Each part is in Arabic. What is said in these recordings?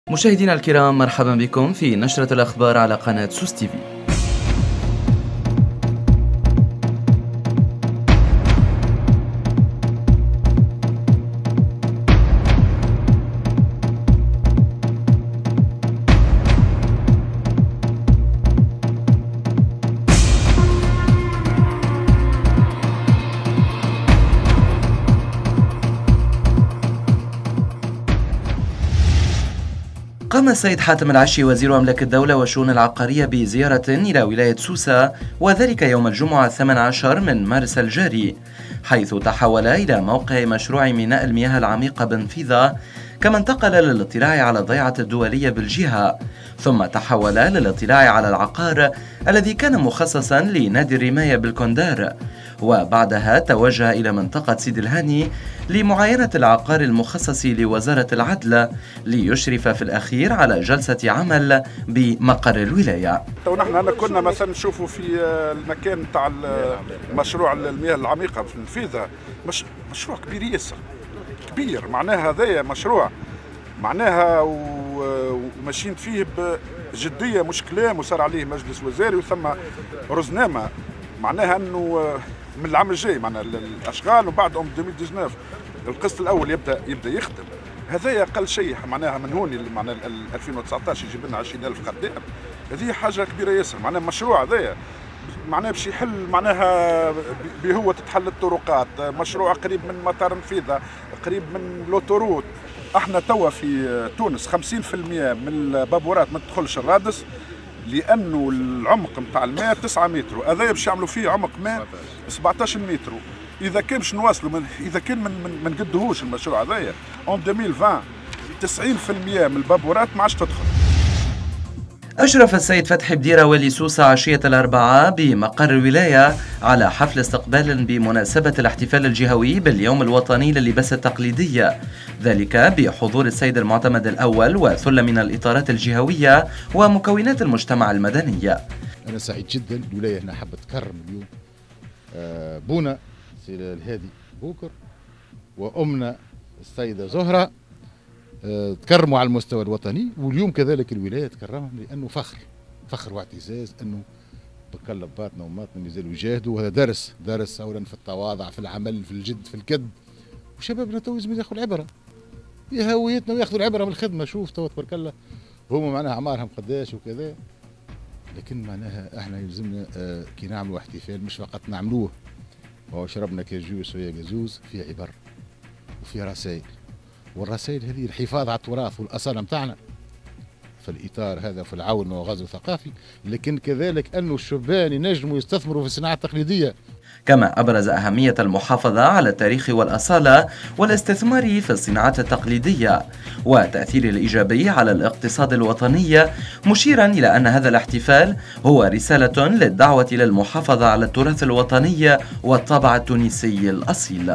مشاهدينا الكرام، مرحبا بكم في نشرة الأخبار على قناة سوس تي في. قام السيد حاتم العشي وزير أملاك الدولة والشؤون العقارية بزيارة إلى ولاية سوسة، وذلك يوم الجمعة 18 من مارس الجاري، حيث تحول إلى موقع مشروع ميناء المياه العميقة بنفيذة، كما انتقل للاطلاع على الضيعة الدولية بالجهة، ثم تحول للاطلاع على العقار الذي كان مخصصا لنادي الرماية بالكوندار، وبعدها توجه إلى منطقة سيد الهاني لمعاينة العقار المخصص لوزارة العدل، ليشرف في الأخير على جلسة عمل بمقر الولاية. ونحن كنا مثلا نشوفوا في المكان تاع مشروع المياه العميقة في النفيذة، مشروع كبير ياسر، كبير معناها هذايا مشروع معناها وماشيين فيه بجدية، مش كلام وصار عليه مجلس وزاري وثم رزنامة، معناها انه من العام الجاي معناها الاشغال، وبعد 2019 القسط الاول يبدا يخدم. هذايا اقل شيء معناها من هون معناها 2019 يجيب لنا 20,000 خدام، هذه حاجه كبيره ياسر. معناها المشروع هذايا معناها باش يحل معناها بهو تتحل الطرقات، مشروع قريب من مطار نفيذة، قريب من لوتوروت. احنا توا في تونس 50% من البابورات ما تدخلش الرادس لانه العمق نتاع الماء 9 متر، هذايا باش يعملوا فيه عمق ماء 17 متر. اذا كان باش نواصلوا اذا كان ما نقدهوش المشروع هذايا 2020 90% من البابورات ما عادش تدخل. أشرف السيد فتحي بديرة والي سوسة عشية الأربعاء بمقر الولاية على حفل استقبال بمناسبة الاحتفال الجهوي باليوم الوطني لللباس التقليدي، ذلك بحضور السيد المعتمد الأول وثلة من الإطارات الجهوية ومكونات المجتمع المدني. أنا سعيد جدا، الولاية هنا حابة تكرم اليوم بونا سي الهادي بوكر وأمنا السيدة زهرة، تكرموا على المستوى الوطني، واليوم كذلك الولاية تكرمهم لأنه فخر واعتزاز أنه بكل باتنا وماتنا يزالوا يجاهدوا، وهذا درس أولا في التواضع، في العمل، في الجد، في الكد. وشبابنا تو لازم ياخذوا العبرة بهويتنا وياخذوا العبرة من الخدمة. شوف تو تبارك الله هما معناها أعمارهم قداش وكذا، لكن معناها احنا يلزمنا كي نعملوا احتفال مش فقط نعملوه وهو شربنا كاجوس ويا جازوز، في عبر وفي رسائل، والرسائل هذه الحفاظ على التراث والأصالة متاعنا في الإطار هذا، في العون والغزو الثقافي، لكن كذلك أنه الشبان ينجموا يستثمروا في الصناعة التقليدية. كما أبرز أهمية المحافظة على التاريخ والأصالة والاستثمار في الصناعات التقليدية وتأثير الإيجابي على الاقتصاد الوطني، مشيرا إلى أن هذا الاحتفال هو رسالة للدعوة إلى المحافظة على التراث الوطني والطابع التونسي الأصيل.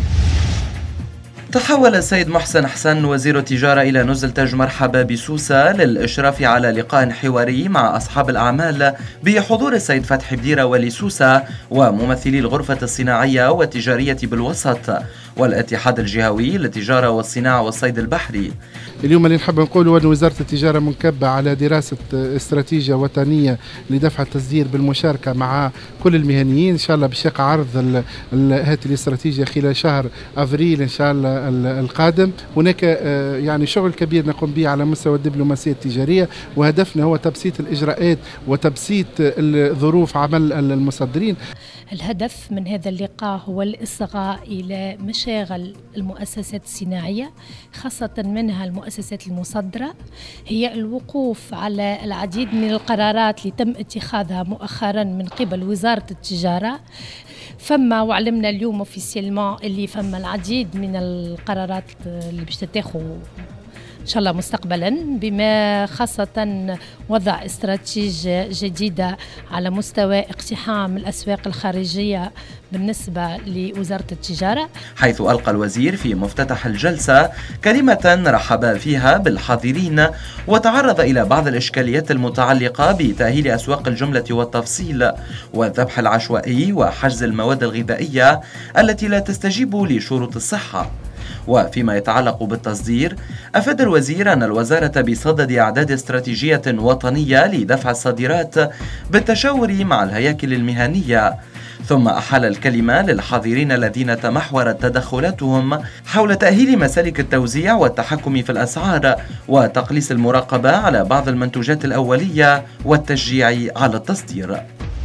تحول السيد محسن حسن وزير التجارة إلى نزل تاج مرحبا بسوسة للإشراف على لقاء حواري مع أصحاب الأعمال بحضور السيد فتحي بديرة والي سوسة وممثلي الغرفة الصناعية والتجارية بالوسط والاتحاد الجهوي للتجارة والصناعة والصيد البحري. اليوم اللي نحب نقوله أن وزارة التجارة منكبة على دراسة استراتيجية وطنية لدفع التصدير بالمشاركة مع كل المهنيين، إن شاء الله باش يقع عرض هذه الاستراتيجية خلال شهر أفريل إن شاء الله القادم. هناك يعني شغل كبير نقوم به على مستوى الدبلوماسية التجارية، وهدفنا هو تبسيط الإجراءات وتبسيط ظروف عمل المصدرين. الهدف من هذا اللقاء هو الإصغاء إلى مشاغل المؤسسات الصناعية، خاصة منها المؤسسات المصدرة، هي الوقوف على العديد من القرارات اللي تم اتخاذها مؤخرا من قبل وزارة التجارة. فما وعلمنا اليوم اوفيسيلمون اللي فما العديد من القرارات اللي باش تتاخذ إن شاء الله مستقبلا، بما خاصة وضع استراتيجية جديدة على مستوى اقتحام الأسواق الخارجية بالنسبة لوزارة التجارة، حيث ألقى الوزير في مفتتح الجلسة كلمة رحب فيها بالحاضرين، وتعرض إلى بعض الإشكاليات المتعلقة بتأهيل أسواق الجملة والتفصيل والذبح العشوائي وحجز المواد الغذائية التي لا تستجيب لشروط الصحة. وفيما يتعلق بالتصدير، أفاد الوزير أن الوزارة بصدد إعداد استراتيجية وطنية لدفع الصادرات بالتشاور مع الهياكل المهنية. ثم أحال الكلمة للحاضرين الذين تمحورت تدخلاتهم حول تأهيل مسالك التوزيع والتحكم في الأسعار وتقليص المراقبة على بعض المنتوجات الأولية والتشجيع على التصدير.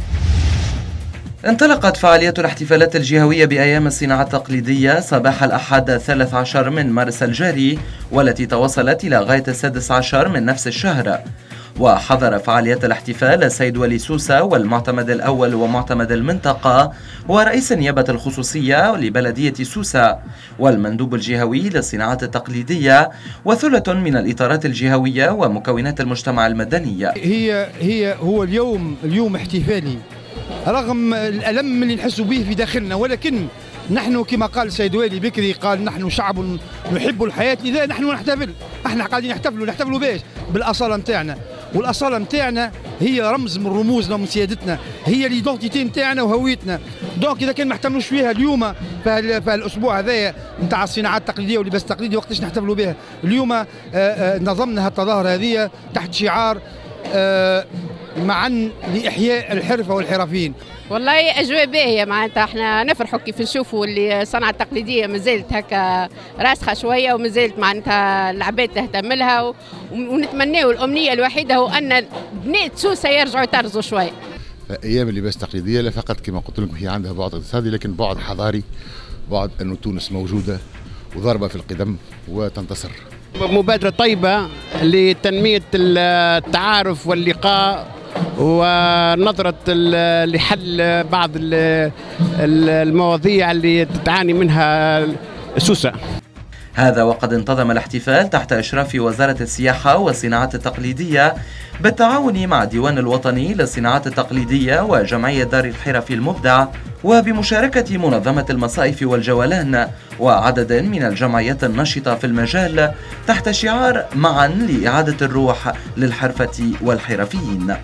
انطلقت فعاليات الاحتفالات الجهوية بأيام الصناعة التقليدية صباح الأحد 13 من مارس الجاري، والتي تواصلت إلى غاية 16 من نفس الشهر. وحضر فعاليات الاحتفال السيد ولي سوسة والمعتمد الأول ومعتمد المنطقة ورئيس النيابة الخصوصية لبلدية سوسة والمندوب الجهوي للصناعات التقليدية وثلة من الإطارات الجهوية ومكونات المجتمع المدني. هو اليوم احتفالي رغم الألم اللي نحس به في داخلنا، ولكن نحن كما قال السيد والي بكري، قال نحن شعب نحب الحياة، لذا نحن نحتفل. احنا قاعدين نحتفلوا باش بالأصالة نتاعنا، والأصالة نتاعنا هي رمز من رموزنا ومن سيادتنا، هي ليدونتيتي نتاعنا وهويتنا. دونك إذا كان ما احتفلوش فيها اليوم في الأسبوع هذايا نتاع الصناعات التقليدية واللباس التقليدي، وقتاش نحتفلوا بها؟ اليوم نظمنا التظاهرة هذه تحت شعار معا لإحياء الحرفة والحرفيين. والله أجواء باهية، معناتها احنا نفرحوا كيف نشوفوا اللي الصناعة التقليدية مازالت هكا راسخة شوية ومازالت معناتها العباد تهتم لها، ونتمناو الأمنية الوحيدة هو أن بنات سوسة يرجعوا يطرزوا شوية. أيام اللباس التقليدية لا فقط كما قلت لكم هي عندها بعد اقتصادي، لكن بعد حضاري، بعد أنه تونس موجودة وضاربة في القدم وتنتصر. مبادرة طيبة لتنمية التعارف واللقاء ونظرة لحل بعض المواضيع اللي تتعاني منها سوسة. هذا وقد انتظم الاحتفال تحت إشراف وزارة السياحة والصناعات التقليدية بالتعاون مع الديوان الوطني للصناعات التقليدية وجمعية دار الحرف المبدع، وبمشاركة منظمة المصائف والجولان وعدد من الجمعيات النشطة في المجال تحت شعار معا لإعادة الروح للحرفة والحرفيين.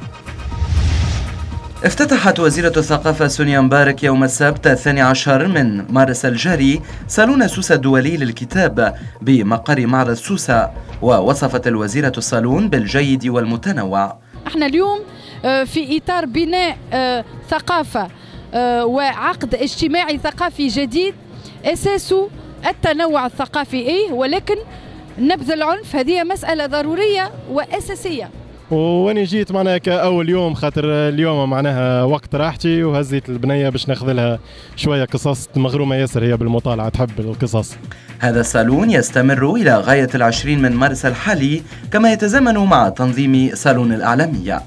افتتحت وزيرة الثقافة سونيا مبارك يوم السبت 12 من مارس الجاري صالون سوسة الدولي للكتاب بمقر معرض سوسة، ووصفت الوزيرة الصالون بالجيد والمتنوع. احنا اليوم في إطار بناء ثقافة وعقد اجتماعي ثقافي جديد أساسه التنوع الثقافي، ولكن نبذ العنف هذه مسألة ضرورية وأساسية. واني جيت معناها كأول يوم، خاطر اليوم معناها وقت راحتي وهزيت البنية باش ناخذ لها شوية قصص، مغرومة ياسر هي بالمطالعة، تحب القصص. هذا الصالون يستمر إلى غاية 20 من مارس الحالي، كما يتزامن مع تنظيم صالون الأعلامية.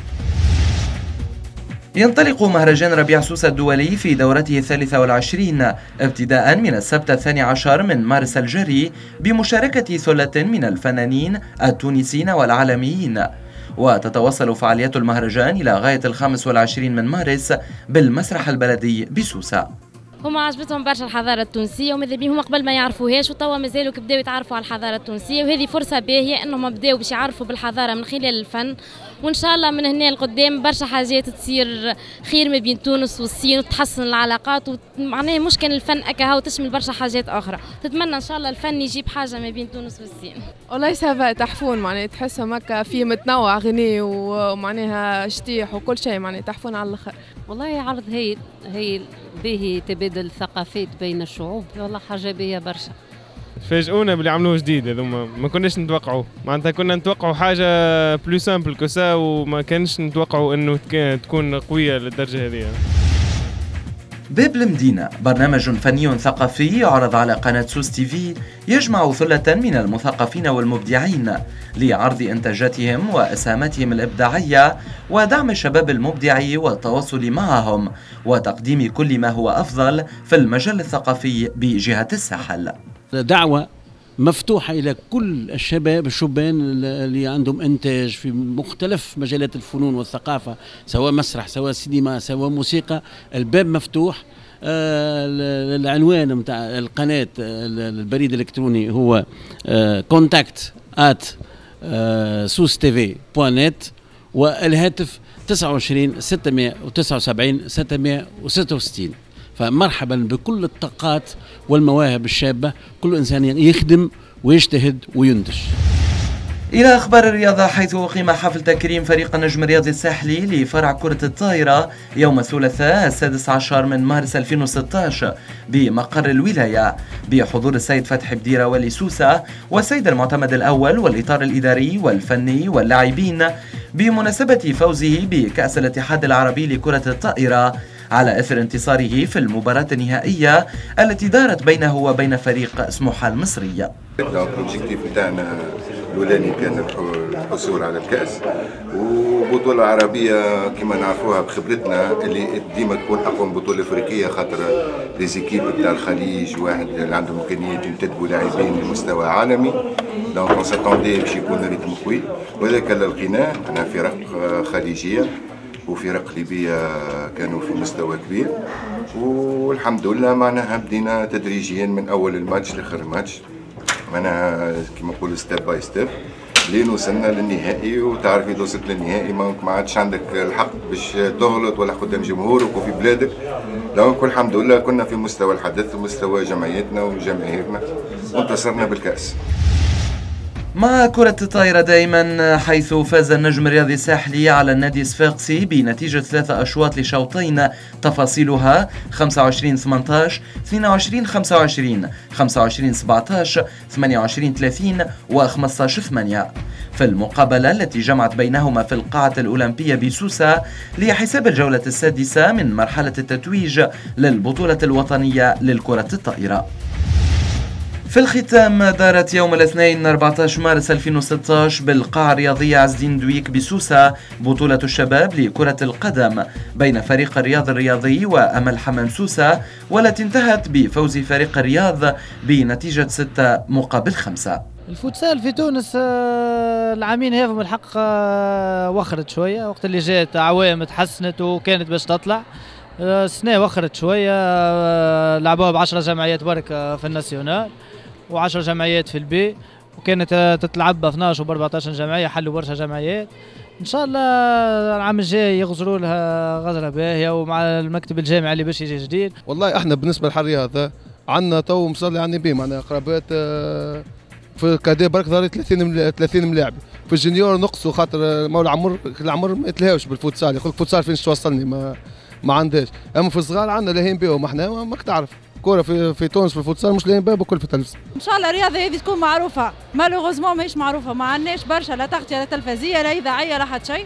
ينطلق مهرجان ربيع سوسة الدولي في دورته 23 ابتداء من السبت 12 من مارس الجاري بمشاركة ثلة من الفنانين التونسيين والعالميين، وتتواصل فعاليات المهرجان إلى غاية 25 من مارس بالمسرح البلدي بسوسة. هما عجبتهم برشا الحضاره التونسيه وماذا بهم هما قبل ما يعرفوهاش وتوا مازالوا كبداو يتعرفوا على الحضاره التونسيه، وهذه فرصه باهيه انهم بداو باش يعرفوا بالحضاره من خلال الفن، وان شاء الله من هنا لقدام برشا حاجات تصير خير ما بين تونس والصين وتحسن العلاقات، ومعناها مش كان الفن اكا وتشمل برشا حاجات اخرى. تتمنى ان شاء الله الفن يجيب حاجه ما بين تونس والصين. والله سافا تحفون، معناها تحسهم هكا في متنوع غني ومعناها شتيح وكل شيء، معناها تحفون على الاخر. والله عرض هي باهي تبادل الثقافات بين الشعوب، والله حاجه باهيه برشا. فاجئونا باللي عملوه جديد، هذوما ما كناش نتوقعوا، معناتها كنا نتوقعوا حاجه بلو سامبل كوسا، وما كانش نتوقعوا انه تكون قويه للدرجه هذه. باب المدينة برنامج فني ثقافي يعرض على قناة سوس تي في، يجمع ثلة من المثقفين والمبدعين لعرض إنتاجاتهم وأسهاماتهم الإبداعية ودعم الشباب المبدع والتواصل معهم وتقديم كل ما هو أفضل في المجال الثقافي بجهة الساحل. دعوة مفتوحة إلى كل الشبان اللي عندهم إنتاج في مختلف مجالات الفنون والثقافة، سواء مسرح سواء سينما سواء موسيقى، الباب مفتوح. العنوان متاع القناة البريد الإلكتروني هو contact@soustv.net، والهاتف 29 679 666. فمرحبا بكل الطاقات والمواهب الشابة، كل إنسان يخدم ويجتهد وينتج. إلى أخبار الرياضة، حيث أقيم حفل تكريم فريق النجم الرياضي الساحلي لفرع كرة الطائرة يوم الثلاثاء 16 من مارس 2016 بمقر الولاية بحضور السيد فتحي بديرة والي سوسة والسيد المعتمد الأول والإطار الإداري والفني واللاعبين بمناسبة فوزه بكأس الاتحاد العربي لكرة الطائرة على إثر انتصاره في المباراة النهائية التي دارت بينه وبين فريق سموحة المصري. الأوبجيكتيف نتاعنا الأولاني كان الحصول على الكأس، وبطولة عربية كما نعرفوها بخبرتنا اللي ديما تكون أقوى من بطولة أفريقية، خاطر ليزيكيب نتاع الخليج واحد اللي عندهم إمكانية ينتدبوا لاعبين لمستوى عالمي، دونك اون ساتوندي باش يكون ريتم قوي، وهذاك اللي لقيناه. أنا فرق خليجية وفرق ليبية كانوا في مستوى كبير، والحمد لله معناها بدينا تدريجيا من أول الماتش لآخر الماتش، معناها كما نقول ستيب باي ستيب لين وصلنا للنهائي. وتعرف إذا وصلت للنهائي ما عادش عندك الحق باش تغلط ولا قدام جمهورك وفي بلادك، دونك الحمد لله كنا في مستوى الحدث ومستوى جمعيتنا وجماهيرنا وانتصرنا بالكأس. مع كرة الطائرة دائما، حيث فاز النجم الرياضي الساحلي على النادي الصفاقسي بنتيجة 3 أشواط لشوطين تفاصيلها 25-18 22-25 25-17 28-30 و15-8 في المقابلة التي جمعت بينهما في القاعة الأولمبية بسوسة لحساب الجولة السادسة من مرحلة التتويج للبطولة الوطنية للكرة الطائرة. في الختام، دارت يوم الاثنين 14 مارس 2016 بالقاعة الرياضية عز الدين دويك بسوسة بطولة الشباب لكرة القدم بين فريق الرياض الرياضي وأمل حمام سوسة، والتي انتهت بفوز فريق الرياض بنتيجة 6-5. الفوتسال في تونس العامين هذم الحق وخرت شوية، وقت اللي جات عوام تحسنت وكانت باش تطلع، السنة وخرت شوية، لعبوها ب10 جمعيات برك في الناسيونال و10 جمعيات في البي، وكانت تتلعب ب 12 و 14 جمعية، حلوا برشا جمعيات. ان شاء الله العام الجاي يغزروا لها غزرة باهية، ومع المكتب الجامعي اللي باش يجي جديد. والله احنا بالنسبة للرياضة عندنا تو مصلي على النبي، معناها قرابات في الكادي برك ظهرت 30 ملاعب، في الجونيور نقصوا خاطر مولى العمر ما يتلهاوش بالفوتسال، يقول لك فوتسال فين توصلني ما عندهاش. اما في الصغار عندنا لاهين بهم، احنا ماك تعرف كوره في تونس في الفوتسال مش لاهين بها بكل في التلفزيون. ان شاء الله الرياضه هذه تكون معروفه، مالوغوزمون ماهيش معروفه، ما عندناش برشا لا تغطيه لا تلفزيه لا اذاعيه لا حتى شيء.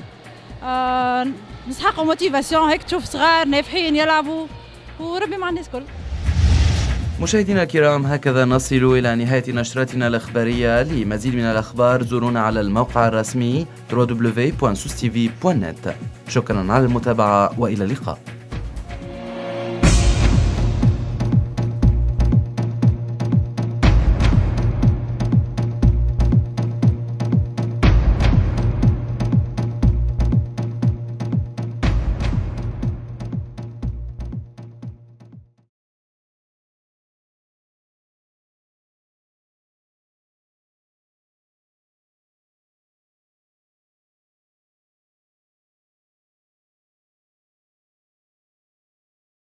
نسحقوا موتيفاسيون هيك تشوف صغار نافحين يلعبوا، وربي مع الناس كل. مشاهدينا الكرام، هكذا نصل إلى نهاية نشرتنا الإخبارية. لمزيد من الأخبار زورونا على الموقع الرسمي www.sustv.net. شكرا على المتابعة وإلى اللقاء.